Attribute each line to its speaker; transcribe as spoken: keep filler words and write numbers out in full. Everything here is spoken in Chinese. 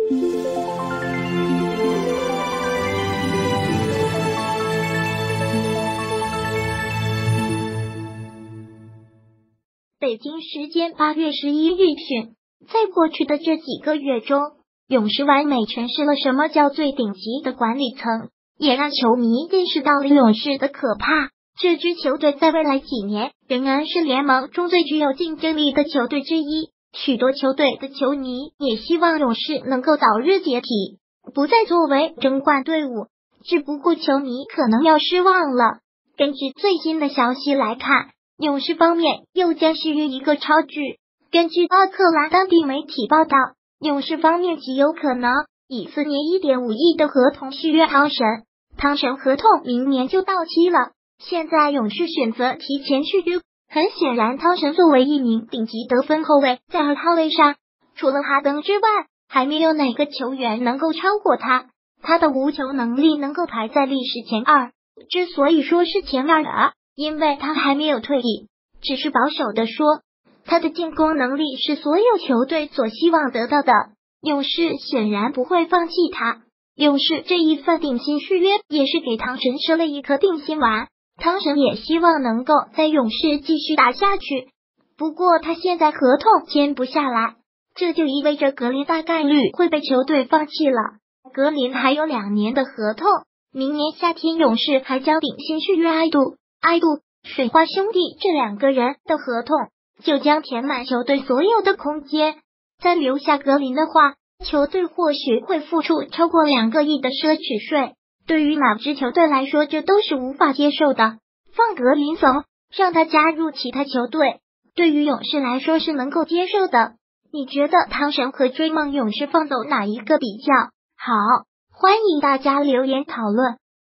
Speaker 1: 北京时间八月十一日讯，在过去的这几个月中，勇士完美诠释了什么叫最顶级的管理层，也让球迷认识到了勇士的可怕。这支球队在未来几年仍然是联盟中最具有竞争力的球队之一，许多球队的球迷也希望勇士能够早日解体，不再作为争冠队伍。只不过球迷可能要失望了。根据最新的消息来看，勇士方面又将续约一个超巨。根据奥克兰当地媒体报道，勇士方面极有可能以四年 一点五亿的合同续约汤神。汤神合同明年就到期了，现在勇士选择提前续约，很显然汤神作为一名顶级得分后卫，在二号位上除了哈登之外，还没有哪个球员能够超过他。他的无球能力能够排在历史前二，之所以说是前二的，因为他还没有退役，只是保守的说，他的进攻能力是所有球队所希望得到的。勇士显然不会放弃他，勇士这一份顶薪续约也是给汤神吃了一颗定心丸，汤神也希望能够在勇士继续打下去。不过他现在合同签不下来，这就意味着格林大概率会被球队放弃了。格林还有两年的合同，明年夏天勇士还将顶薪续约爱杜。爱杜、水花兄弟这两个人的合同就将填满球队所有的空间。再留下格林的话，球队或许会付出超过两个亿的奢侈税，对于哪支球队来说这都是无法接受的。放格林走，让他加入其他球队，对于勇士来说是能够接受的。你觉得汤神和追梦勇士放走哪一个比较好？欢迎大家留言讨论。